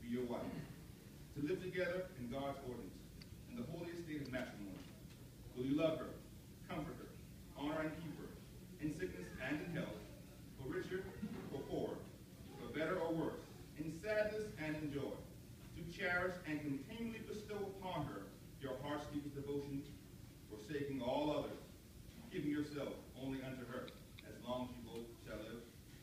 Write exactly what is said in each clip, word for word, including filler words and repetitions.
be your wife, to live together in God's ordinance, in the holy estate of matrimony. Will you love her, comfort her, honor and keep her, in sickness and in health, for richer or poorer, for better or worse, in sadness and in joy, to cherish and continually bestow upon her your heart's deepest devotion, forsaking all others, giving yourself only unto her, as long as you both shall live?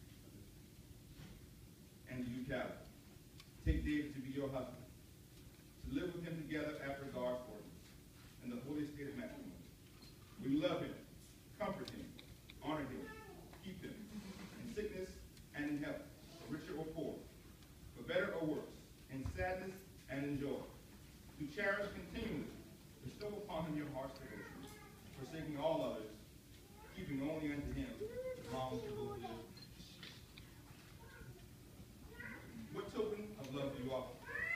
And you, Caleb, take David to be your husband, to live with him together after God's ordinance, in the holy state of matrimony. Will you love him, comfort him, honor him, keep him, in sickness and in health, for richer or poor, for better or worse, in sadness and in joy, to cherish continually, bestow upon him your heart's devotion, forsaking all others, keeping only unto him as long as you both live? What token of love do you offer?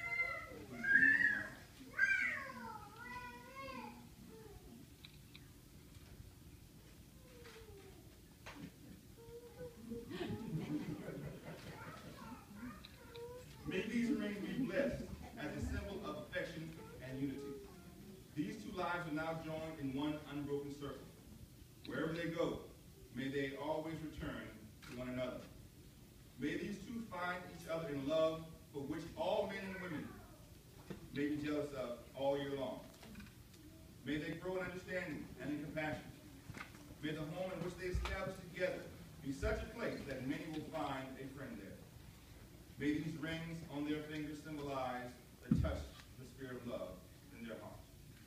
May these rings be blessed as a symbol of affection and unity. These two lives are now joined in one unbroken circle. Wherever they go, may they always return to one another. May these two find each other in love for which all men and women may be jealous of all year long. May they grow in understanding and in compassion. May the home in which they establish together be such a place that many will find a friend there. May these rings on their fingers symbolize the touch, the spirit of love in their hearts.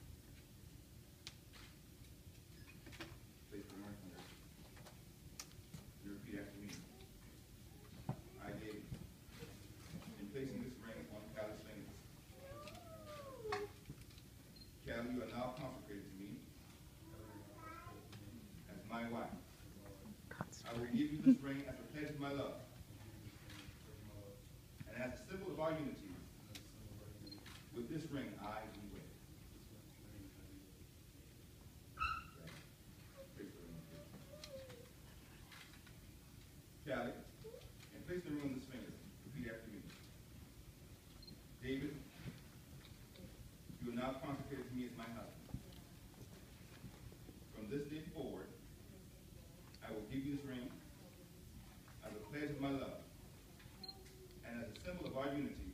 Place the ring on there. You repeat after me. I, David, in placing this ring on Callie's fingers. Callie, you are now consecrated to me as my wife. I will give you this ring as a pledge of my love. And as a symbol of our unity, with this ring I do wed. Callie, and place the ring on this finger. Repeat after me. David, you are now consecrated to me as my husband. From this day forward, I will give you this ring as a pledge of my love. And as a symbol of our unity,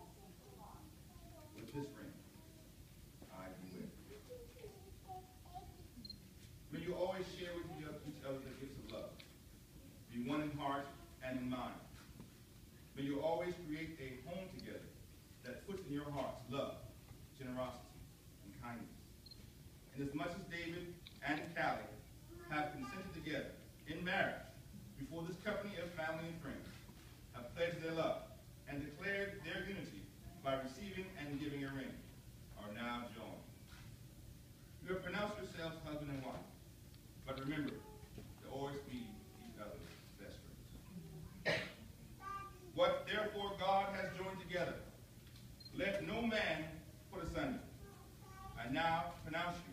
with this ring, I do wed. May you always share with each other the gifts of love. Be one in heart and in mind. May you always create a home together that puts in your hearts love, generosity, and kindness. And as much as David and Callie have consented together in marriage before this company of family and friends, have pledged their love and declared their unity by receiving and giving a ring, are now joined. You have pronounced yourselves husband and wife, but remember to always be each other's best friends. What therefore God has joined together, let no man put asunder. I now pronounce you